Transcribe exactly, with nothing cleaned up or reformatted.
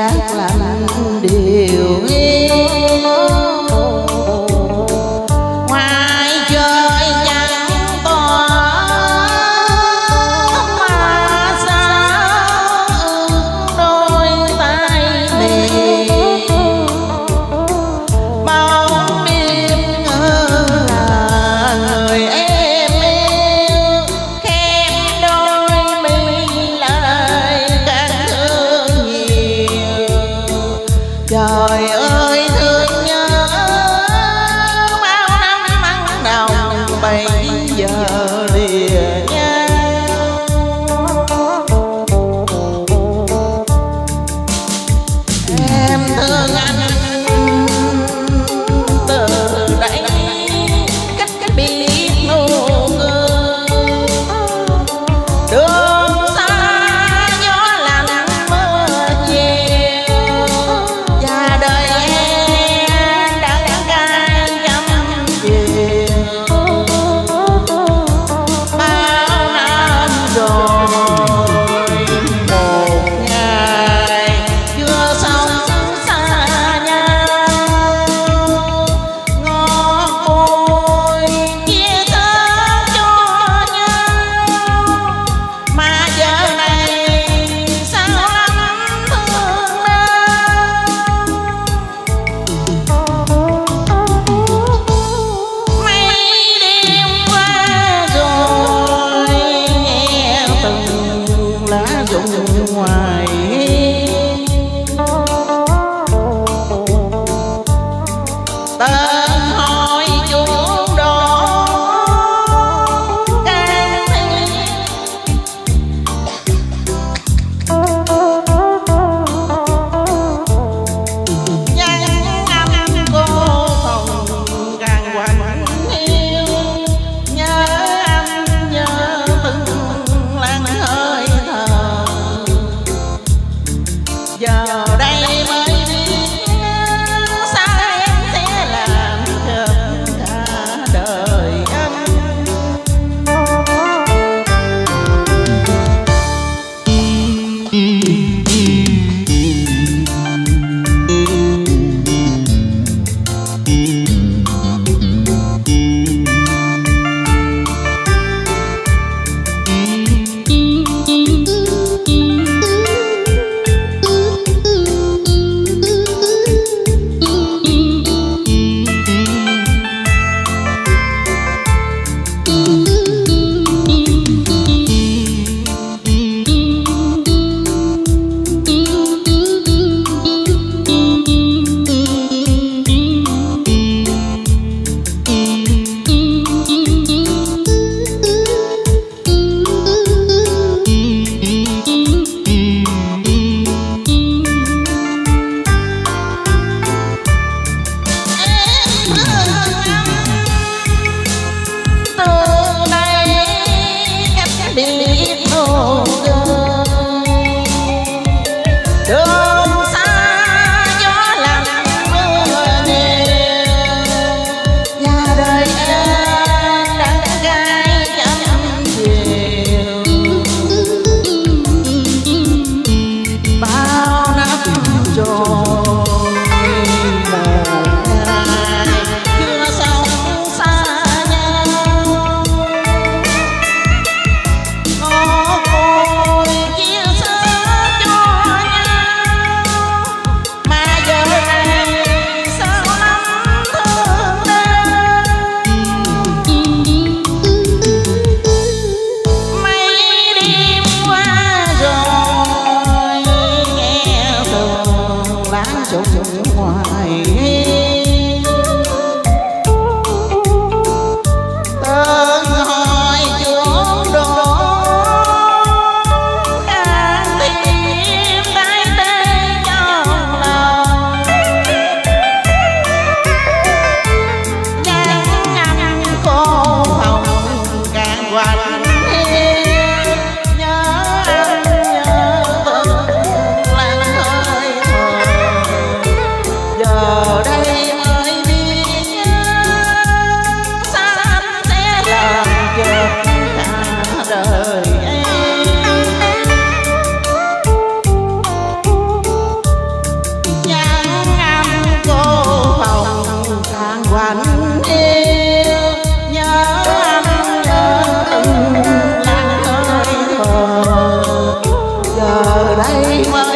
gác lạnh điều yên. Ngoài trời chẳng tỏ mà sao đôi tay mềm bóng đêm là người em yêu khép đôi mi lại càng thương nhiều. Trời ơi thương nhớ bao năm măng đồng bây giờ lìa nhau. Em thương anh từ đây cách cách biết nụ cười. Đường xa gió lạnh mưa nhiều và đời em đắng cay trăm chiều. Bao năm rồi một ngày chưa sống xa nhau, ngọt bùi chia sớt cho nhau mà giờ này sao lắm thương đau. Mấy đêm qua rồi nghe từng lá rụng ngoài hiên, tên hỏi chuông đỏ càng thêm. Nhắn anh cô phòng càng quạnh hiu, nhớ anh nhớ từng làn hơi thở. Giờ đây mới biết sao em sẽ làm hết cả đời anh. đây mới